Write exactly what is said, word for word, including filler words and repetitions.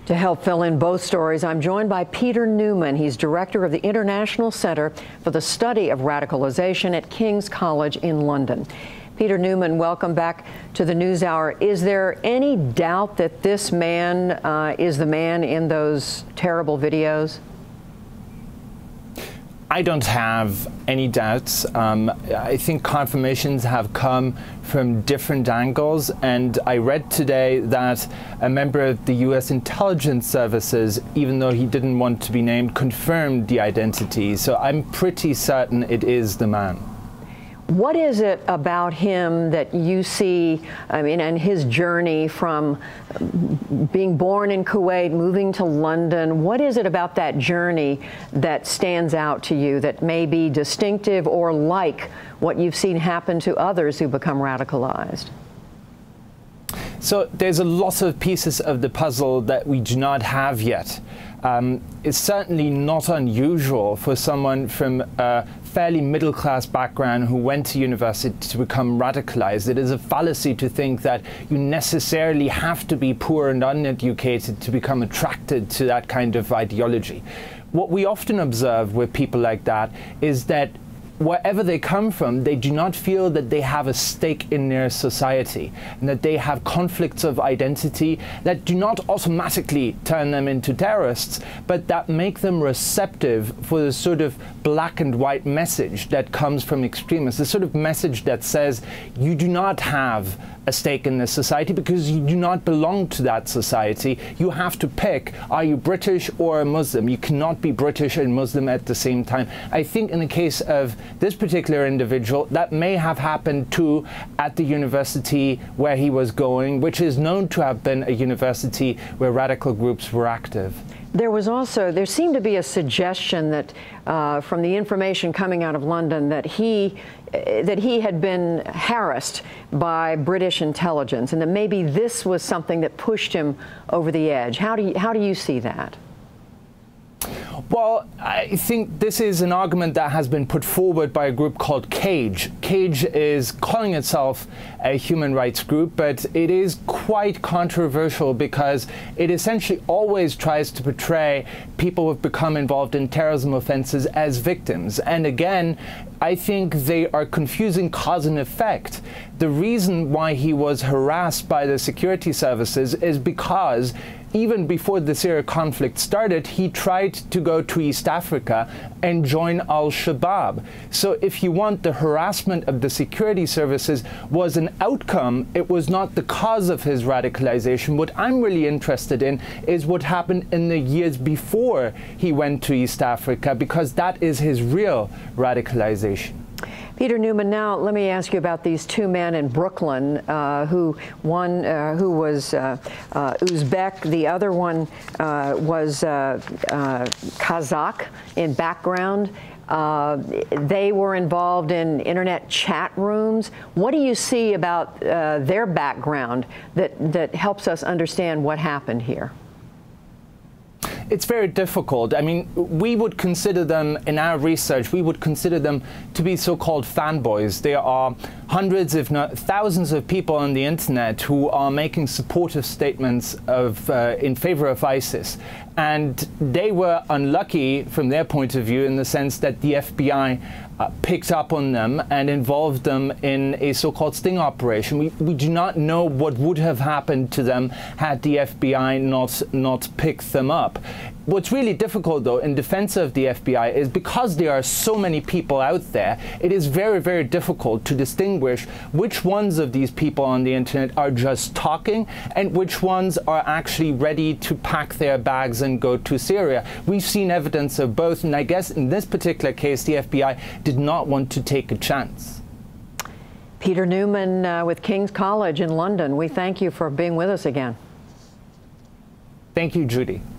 To help fill in both stories, I'm joined by Peter Neumann. He's director of the International Center for the Study of Radicalization at King's College in London. Peter Neumann, welcome back to the NewsHour. Is there any doubt that this man uh, is the man in those terrible videos? I don't have any doubts. Um, I think confirmations have come from different angles, and I read today that a member of the U S intelligence services, even though he didn't want to be named, confirmed the identity. So I'm pretty certain it is the man. What is it about him that you see, I mean, and his journey from being born in Kuwait, moving to London, what is it about that journey that stands out to you that may be distinctive or like what you've seen happen to others who become radicalized? So there's a lot of pieces of the puzzle that we do not have yet. Um, it's certainly not unusual for someone from a fairly middle-class background who went to university to become radicalized. It is a fallacy to think that you necessarily have to be poor and uneducated to become attracted to that kind of ideology. What we often observe with people like that is that wherever they come from, they do not feel that they have a stake in their society, and that they have conflicts of identity that do not automatically turn them into terrorists, but that make them receptive for the sort of black and white message that comes from extremists, the sort of message that says you do not have a stake in this society because you do not belong to that society. You have to pick, are you British or a Muslim? You cannot be British and Muslim at the same time. I think in the case of this particular individual, that may have happened too at the university where he was going, which is known to have been a university where radical groups were active. There was also, there seemed to be a suggestion that uh, from the information coming out of London that he, uh, that he had been harassed by British intelligence, and that maybe this was something that pushed him over the edge. How do you, how do you see that? Well, I think this is an argument that has been put forward by a group called CAGE. CAGE is calling itself a human rights group, but it is quite controversial because it essentially always tries to portray people who have become involved in terrorism offenses as victims. And again, I think they are confusing cause and effect. The reason why he was harassed by the security services is because even before the Syria conflict started, he tried to go to East Africa and join al-Shabaab. So if you want, the harassment of the security services was an outcome. It was not the cause of his radicalization. What I'm really interested in is what happened in the years before he went to East Africa, because that is his real radicalization. Peter Neumann, now let me ask you about these two men in Brooklyn, uh, who one uh, who was uh, uh, Uzbek, the other one uh, was uh, uh, Kazakh in background. Uh, they were involved in internet chat rooms. What do you see about uh, their background that, that helps us understand what happened here? It's very difficult. I mean, we would consider them, in our research, we would consider them to be so-called fanboys. There are hundreds, if not thousands, of people on the internet who are making supportive statements of, uh, in favor of ISIS. And they were unlucky from their point of view in the sense that the F B I uh, picked up on them and involved them in a so-called sting operation. We, we do not know what would have happened to them had the F B I not, not picked them up. What's really difficult, though, in defense of the F B I is because there are so many people out there, it is very, very difficult to distinguish which ones of these people on the internet are just talking and which ones are actually ready to pack their bags and go to Syria. We've seen evidence of both, and I guess in this particular case, the F B I did not want to take a chance. Peter Neumann uh, with King's College in London, we thank you for being with us again. Thank you, Judy.